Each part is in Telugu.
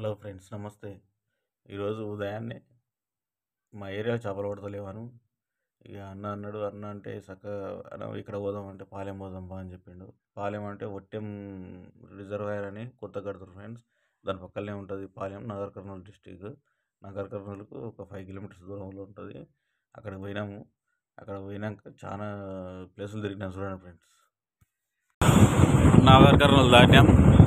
హలో ఫ్రెండ్స్, నమస్తే. ఈరోజు ఉదయాన్నే మా ఏరియాలో చేపలు పడతలేవాను. ఇక అన్న అన్నాడు. అన్న అంటే చక్కగా అన్న ఇక్కడ పోదాం అంటే పాలెం పోదాం బా అని చెప్పిండు. పాలెం అంటే ఒట్టెం రిజర్వాయర్ అని కొత్త కడుతున్నారు ఫ్రెండ్స్. దాని పక్కనే ఉంటుంది పాలెం, నగర్ కర్నూలు డిస్టిక్. నగర్ కర్నూలుకు ఒక 5 కిలోమీటర్స్ దూరంలో ఉంటుంది. అక్కడికి పోయినాము. అక్కడ పోయినాక చాలా ప్లేసులు తిరిగినాం. చూడండి ఫ్రెండ్స్, నగర్ కర్నూలు దాటాం.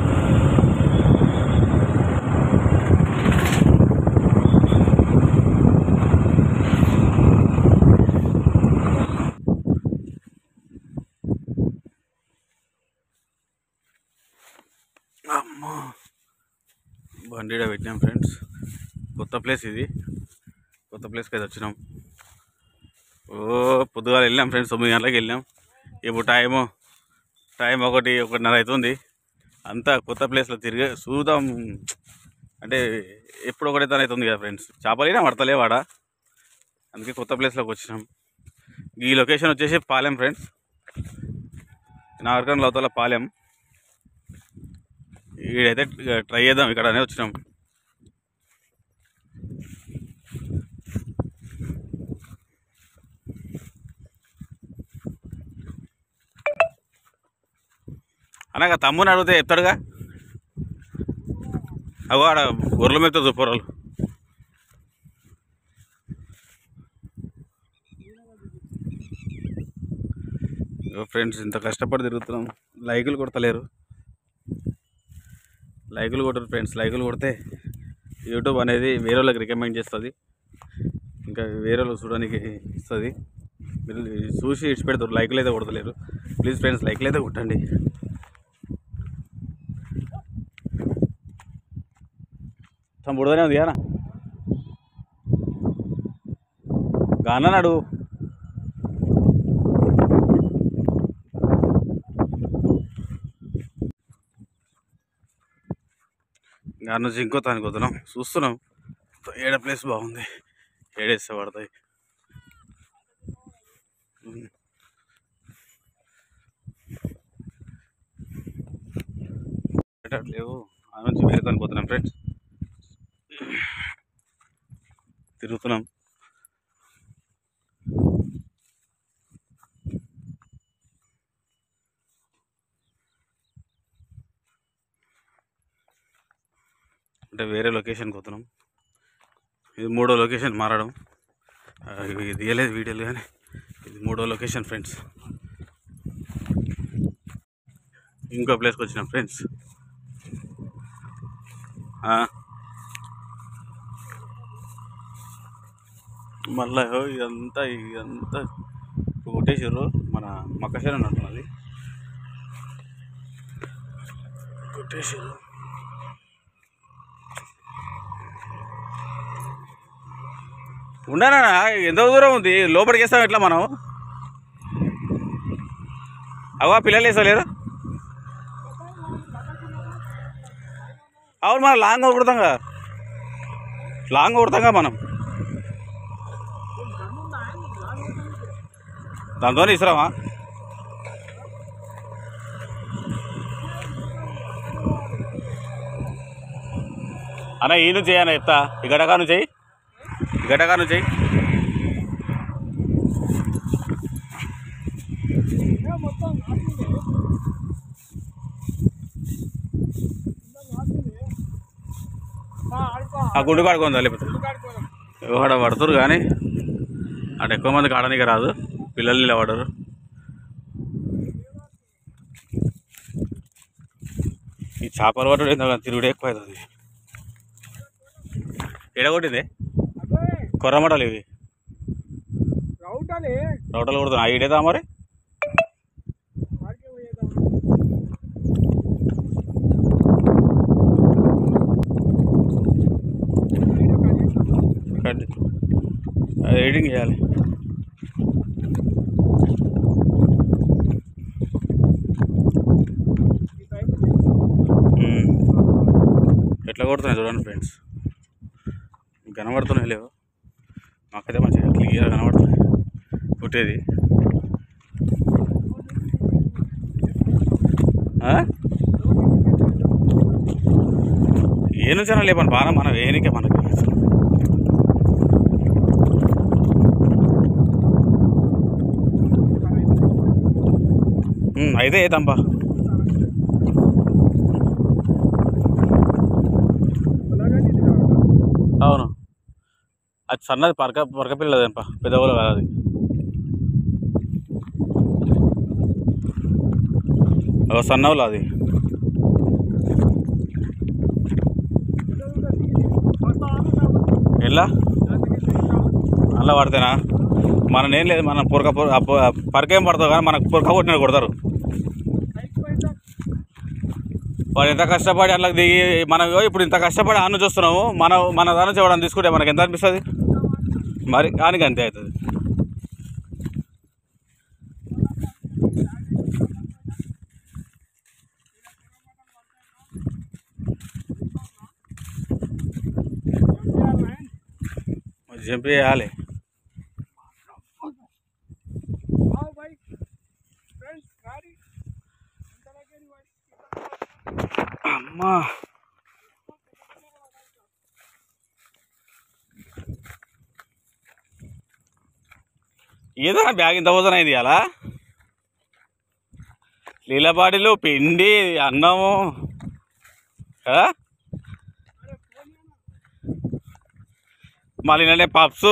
అమ్మా, బండిలో పెట్టినాం ఫ్రెండ్స్. కొత్త ప్లేస్ ఇది. కొత్త ప్లేస్కి అయితే వచ్చినాం. పొద్దుగాల వెళ్ళాం ఫ్రెండ్స్, 9 గంటలకు వెళ్ళాం. ఇప్పుడు టైం 1:30 అవుతుంది. అంతా కొత్త ప్లేస్లో తిరిగి చూద్దాం అంటే ఎప్పుడు ఒకటే తన అవుతుంది కదా ఫ్రెండ్స్. చేపలైనా పడతలే వాడ, అందుకే కొత్త ప్లేస్లోకి వచ్చినాం. ఈ లొకేషన్ వచ్చేసి పాలెం ఫ్రెండ్స్, నాగర్కర్నూలు అవతల పాలెం. ఈడైతే ట్రై చేద్దాం ఇక్కడనే వచ్చినాం. అనగా తమ్ముని అడిగితే చెప్తాడుగా. అగో ఆడ గొర్రెల మీద పొరలు. ఫ్రెండ్స్, ఇంత కష్టపడి తిరుగుతున్నాం, లైకులు కొడతలేరు. లైకులు కొట్టరు ఫ్రెండ్స్. లైకులు కొడితే యూట్యూబ్ అనేది వేరే వాళ్ళకి రికమెండ్ చేస్తుంది, ఇంకా వేరే వాళ్ళు చూడడానికి ఇస్తుంది. మీరు చూసి ఇచ్చిపెడతారు, లైకులు అయితే కొడతలేరు. ప్లీజ్ ఫ్రెండ్స్, లైకులు అయితే కొట్టండి. బుడదనే ఉంది కదా గానన్నాడు. గాన నుంచి ఇంకో తానికి వద్దాం. చూస్తున్నాం ఏడ ప్లేస్ బాగుంది, ఏడేస్తే పడతాయి. లేవు, ఆ నుంచి వేరే తానికి పోతున్నాం ఫ్రెండ్స్. తిరుగుతున్నాం. అంటే వేరే లొకేషన్కి పోతున్నాం. ఇది 3వ లొకేషన్ మారడం. ఇది తీయలేదు వీడియోలు, కానీ ఇది 3వ లొకేషన్ ఫ్రెండ్స్. ఇంకో ప్లేస్కి వచ్చినాం ఫ్రెండ్స్. మళ్ళీ ఇదంతా కొట్టేసారు. మన మక్కశేరు అంటున్నది కొట్టేసారు. ఉండనా ఎంత దూరం ఉంది, లోపలికి వేస్తాం ఎట్లా మనం? అవా పిల్లలు వేస్తలేరు. అవును, మనం లాంగ్ కొడతాంగా మనం. దాంతో ఇస్తామా? అన్న ఈ నుంచి చేయన్న చెప్తా. ఈ గడకా నుంచి ఆ గుండు కాడుకుందా, లేకపోతే ఆడ పడుతురు. కానీ అటు ఎక్కువ మందికి ఆడడానికి రాదు, పిల్లలు నిలబడరు. ఈ చేపలు పట్టుడు ఏంటో తిరుగుడు ఎక్కువ అవుతుంది. ఎడగొట్టింది కొర్రమటలు, ఇవి రౌటలు కొడుతున్నా. ఈడేదా మరి? ఎడిటింగ్ చేయాలి. ఎట్లా కొడుతున్నాయి చూడండి ఫ్రెండ్స్. కనబడుతున్నాయి లేవు, మాకైతే మంచిగా క్లియర్ కనబడుతున్నాయి కొట్టేది. ఏ నుంచి లేపని బాగా మనం వేయనికే మనకి అయితే ఏదంబా అవును అది సన్నది పరక పిల్లదేంపా పెద్దవాళ్ళు కాదు అది సన్నవులు అది ఎలా అలా పడితేనా మన ఏం లేదు మనం పరకేం పడతావు కానీ మనకు పురక కొట్టిన కొడతారు వాడు ఎంత కష్టపడి అట్లా దిగి మనం ఇప్పుడు ఇంత కష్టపడి ఆను చూస్తున్నాము మన దాని చూడడం తీసుకుంటే మనకి ఎంత అనిపిస్తుంది మరి దానికి అంతే అవుతుంది జంప్ చేయాలి అమ్మా ఏదైనా బ్యాగ్ ఇంత వజన్ అయింది అలా లీలపాటిలు పిండి అన్నము మళ్ళీ నిన్నే పప్స్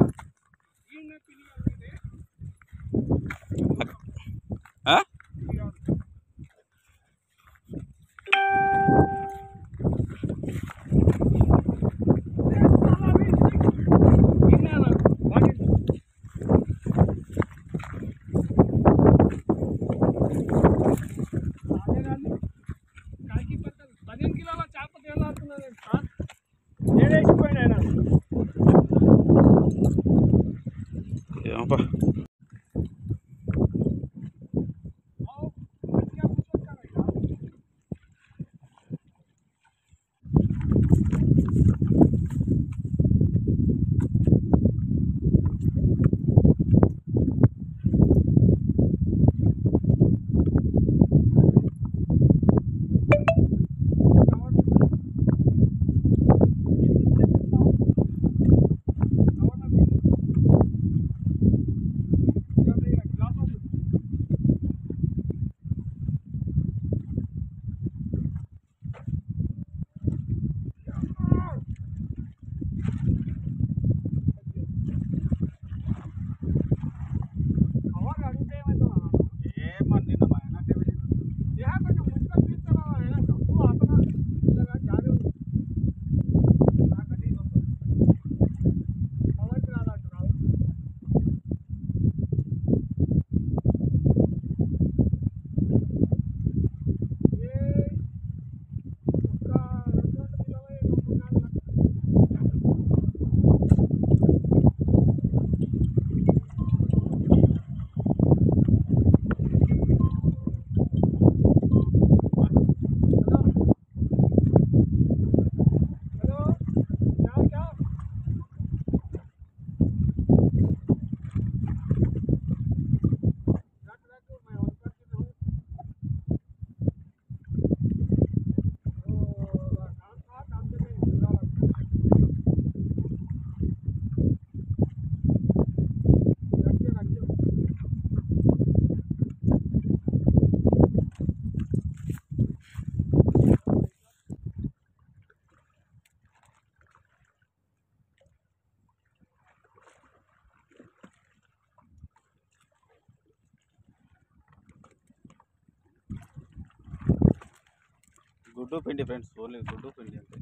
గుడ్డు పిండి ఫ్రెండ్స్, ఓన్లీ గుడ్డు పిండి అంతే.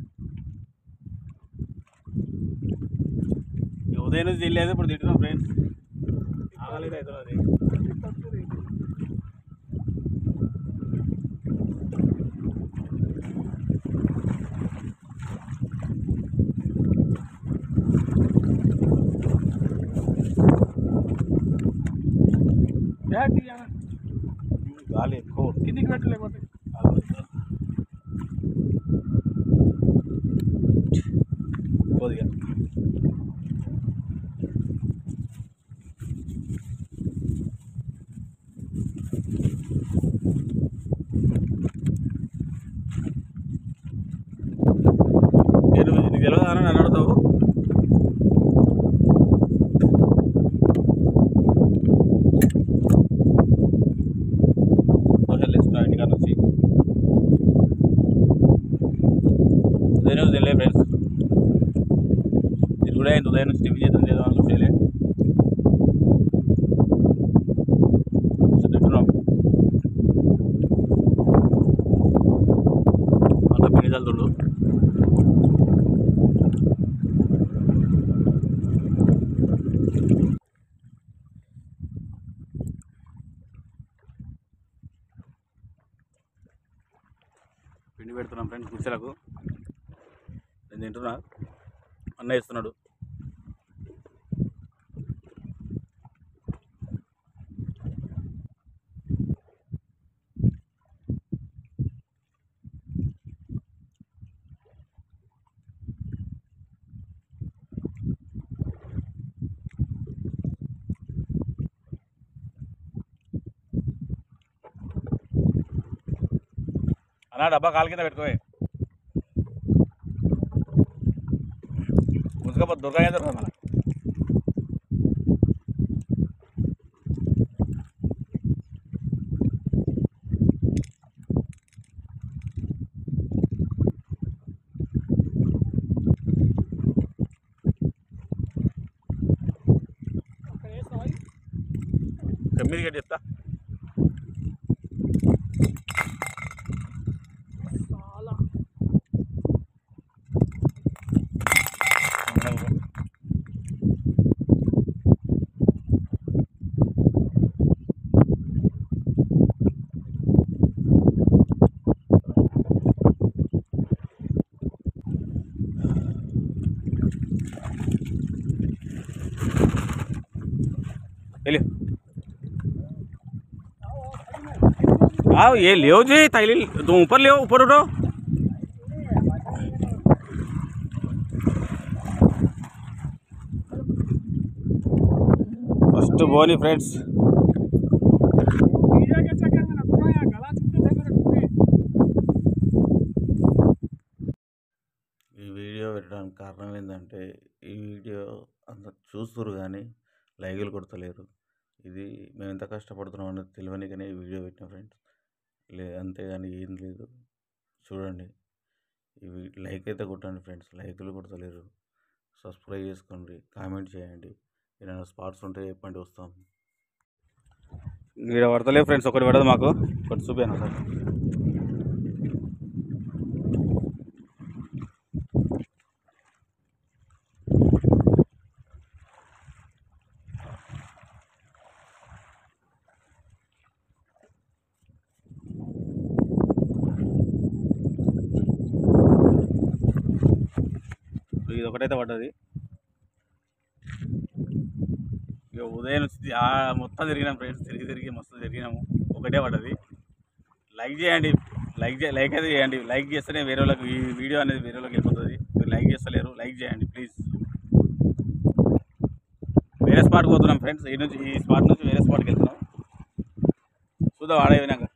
ఉదయం నుంచి తినలేదు, ఇప్పుడు తింటున్నాం ఫ్రెండ్స్. ఆగలేదు అయితే అది గాలి ఎక్కువ కిందికి పెట్టలేకపోతే కొద్దిగా ఫ్రెండ్స్. ఇది కూడా ఉదయం నుంచి టిఫిన్ చేద్దాం చేద్దాం అనుకుంటే తింటున్నాం. అంత పిండి చల్లుతుండు. పిండి పెడుతున్నాం ఫ్రెండ్స్ గుడిసెలకు. నేను తింటున్నా, అన్న ఇస్తున్నాడు. అన్నా డబ్బా కాలు కింద పెట్టుకోవే, ముందుకపోతే దొరకనే దొరకదు మన. కమ్మిది గట్టి చెప్తా. వెళ్ళి ये लियो जी थैली तुम ऊपर लियो, ऊपर उठो. फर्स्ट बोनी फ्रेंड्स. ఈ వీడియో పెట్టడానికి కారణం ఏంటంటే ఈ వీడియో అంత చూస్తురు కానీ లైకులు కొడతలేరు. ఇది మేము ఎంత కష్టపడుతున్నాం అనేది తెలియనికనే ఈ వీడియో పెట్టిన ఫ్రెండ్స్. అంతేగాని ఏం లేదు. చూడండి, ఇవి లైక్ అయితే కొట్టండి ఫ్రెండ్స్, లైకులు కొడతలేరు. సబ్స్క్రైబ్ చేసుకోండి, కామెంట్ చేయండి. ఏదైనా స్పాట్స్ ఉంటే చెప్పండి, వస్తాం. ఇక్కడ పడతలేవు ఫ్రెండ్స్, ఒకటి పడదు మాకు, ఒకటి చూపాను సార్. ఇది ఒకటైతే పడ్డది. ఇక ఉదయం నుంచి మొత్తం తిరిగినాం ఫ్రెండ్స్, తిరిగి మస్తు తిరిగినాము, ఒకటే పడ్డది. లైక్ చేయండి, లైక్ అయితే చేయండి. లైక్ చేస్తేనే వేరే వాళ్ళకి ఈ వీడియో అనేది వేరే వాళ్ళకి వెళ్ళిపోతుంది. మీరు లైక్ చేస్తలేరు, లైక్ చేయండి ప్లీజ్. వేరే స్పాట్కి పోతున్నాం ఫ్రెండ్స్, ఈ స్పాట్ నుంచి వేరే స్పాట్కి వెళ్తున్నాం. చూద్దాం ఆడే వినాక.